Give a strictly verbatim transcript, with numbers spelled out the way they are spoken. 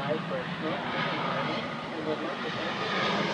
apply for smoke free environment and would like to thank you for